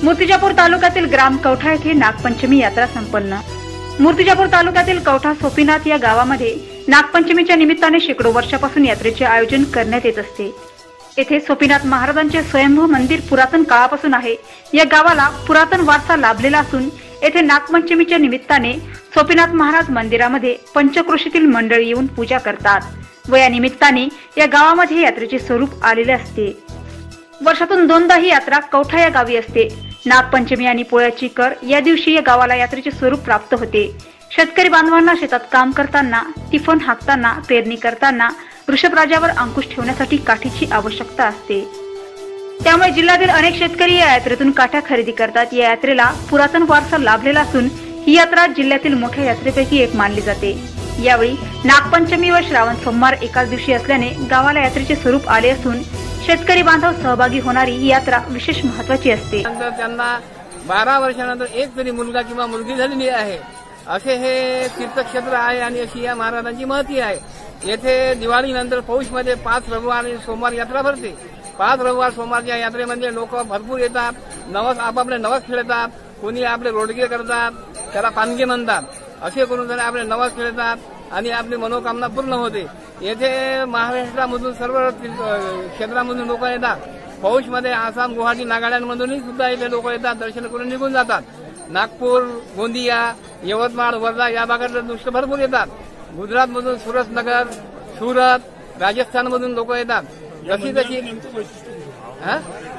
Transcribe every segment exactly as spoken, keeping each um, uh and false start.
मूर्तिजापूर तालुक्यातील ग्राम कवठा येथे नागपंचमी यात्रा संपन्न। मूर्तिजापूर तालुक्यातील कवठा सोपीनाथ या गावामध्ये नागपंचमीच्या निमित्ताने शेकडो वर्षापासून यात्रेचे आयोजन करण्यात येत असते। येथे सोपीनाथ महाराजांचे स्वयंभू मंदिर पुरातन काळापासून आहे। या गावाला पुरातन वारसा लाभलेला असून येथे नागपंचमीच्या निमित्ताने सोपीनाथ महाराज मंदिरामध्ये पंचक्रोशीतील मंडळी येऊन पूजा करतात व या निमित्ताने या गावामध्ये यात्रेचे स्वरूप आलेले असते। वर्षातून दोनदा ही यात्रा कवठा या गावी असते। नागपंचमी आणि पोळ्याची कर या दिवशी या गावाला यात्रेचे स्वरूप प्राप्त होते। शेतकरी बांधवांना शेतात काम करताना, तिफन हाकताना, पेरणी करताना वृषभराजावर अंकुश ठेवण्यासाठी काठीची आवश्यकता असते। त्यामुळे जिल्ह्यातील अनेक शेतकरी या यात्रेतून काठ्या खरेदी करतात। या यात्रेला पुरातन वारसा लाभलेला असून ही यात्रा जिल्ह्यातील मोठ्या यात्रेपैकी एक मानली जाते। यावेळी नागपंचमी व श्रावण सोमवार एकाच दिवशी असल्याने गावाला यात्रेचे स्वरूप आले असून शेतकरी बांधव सहभागी होणारी ही यात्रा विशेष महत्त्वाची असते। त्यांना बारा वर्षानंतर एक तरी मुलगा किंवा मुलगी झालेली आहे असे हे तीर्थक्षेत्र आहे आणि अशी या महाराजांची महती आहे। येथे दिवाळीनंतर पौषमध्ये पाच रविवार आणि सोमवार यात्रा भरते। पाच रविवार सोमवारच्या यात्रेमध्ये लोक भरपूर येतात, नवस आपापले नवस खेळतात, कोणी आपले रोडगे करतात, त्याला पानगे म्हणतात, असे करून आपले नवस खेळतात आणि आपली मनोकामना पूर्ण होते। येथे महाराष्ट्रामधून सर्व क्षेत्रामधून लोक येतात। पौषमध्ये आसाम, गुवाहाटी, नागालँडमधूनही सुद्धा इथे लोक येतात, दर्शन करून निघून जातात। नागपूर, गोंदिया, यवतमाळ, वर्धा या भागातले दृश्य भरपूर येतात। गुजरातमधून सुरतनगर, सुरत, राजस्थानमधून लोक येतात। जशी तशी हा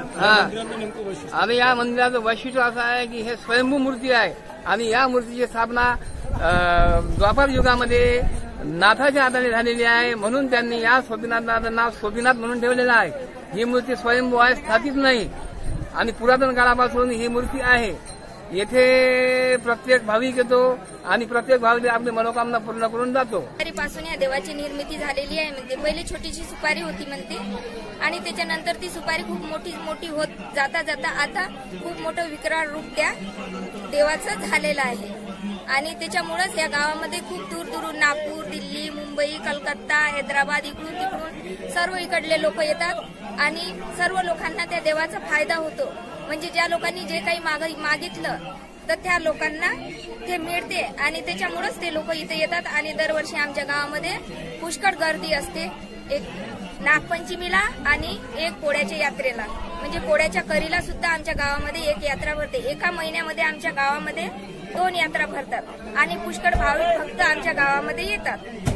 आणि या मंदिराचं वैशिष्ट्य असं आहे की हे स्वयंभू मूर्ती आहे आणि या मूर्तीची स्थापना द्वापर युगामध्ये नाथाच्या हाताने झालेली आहे, म्हणून त्यांनी या सोपीनाथाचं नाव सोपीनाथ म्हणून ठेवलेलं आहे। ही मूर्ती स्वयंभू आहे, स्थापित नाही आणि पुरातन काळापासून ही मूर्ती आहे। येथे प्रत्येक भाविक येतो आणि प्रत्येक भाविक आपली मनोकामना पूर्ण करून जातो। पासून या देवाची निर्मिती झालेली आहे। म्हणजे पहिले छोटीशी सुपारी होती म्हणते आणि त्याच्यानंतर ती सुपारी खूप मोठी मोठी होत जाता जाता आता खूप मोठं विकराळ रूप त्या देवाचं झालेलं आहे आणि त्याच्यामुळेच या गावामध्ये खूप दूर दूरून नागपूर, दिल्ली, मुंबई, कलकत्ता, हैदराबाद इकडून तिकडून सर्व इकडले लोक येतात आणि सर्व लोकांना त्या देवाचा फायदा होतो। म्हणजे ज्या लोकांनी जे काही मागितलं तर त्या लोकांना ते मिळते आणि त्याच्यामुळेच ते लोक इथे येतात आणि दरवर्षी आमच्या गावामध्ये पुष्कळ गर्दी असते। एक नागपंचमीला आणि एक पोळ्याच्या यात्रेला, म्हणजे पोळ्याच्या करीला सुद्धा आमच्या गावामध्ये एक यात्रा भरते। एका महिन्यामध्ये आमच्या गावामध्ये दोन यात्रा भरतात आणि पुष्कळ भाविक भक्त आमच्या गावामध्ये येतात।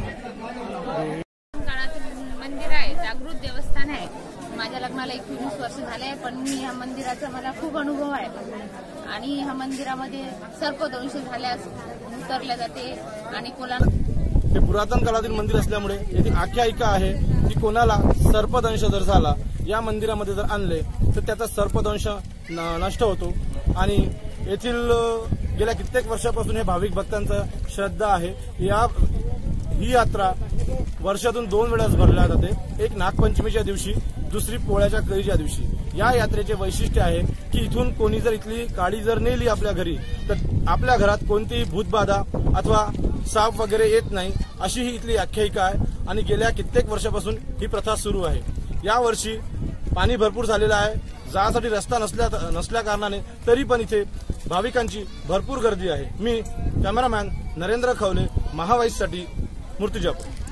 मंदिर आहे, जागृत देवस्थान आहे। माझ्या लग्नाला एकोणीस वर्ष झाले आहे, पण मी ह्या मंदिराचा मला खूप अनुभव आहे आणि ह्या मंदिरामध्ये सर्पदंश झाल्यास उतरल्या जाते आणि कोला हे पुरातन काळातील मंदिर असल्यामुळे येथे आख्यायिका आहे की कोणाला सर्पदंश जर झाला या मंदिरामध्ये जर आणले तर त्याचा सर्पदंश नष्ट होतो आणि येथील गेल्या कित्येक वर्षापासून हे भाविक भक्तांचा श्रद्धा आहे। या ही यात्रा वर्षातून दोन वेळाच भरल्या जाते, एक नागपंचमीच्या दिवशी, दुसरी पोळ्याच्या करीच्या दिवशी। या यात्रेचे वैशिष्ट्य आहे की इथून कोणी जर इथली काडी जर नेली आपल्या घरी तर आपल्या घरात कोणतीही भूतबाधा अथवा साप वगैरे येत नाही, अशी ही इथली आख्यायिका आहे आणि गेल्या कित्येक वर्षापासून ही प्रथा सुरू आहे। या वर्षी पाणी भरपूर झालेलं आहे, जाण्यासाठी रस्ता नसल्या नसल्या कारणाने तरी पण इथे भाविकांची भरपूर गर्दी आहे। मी कॅमेरामॅन नरेंद्र खवले, महावाईससाठी मूर्तिजापूर।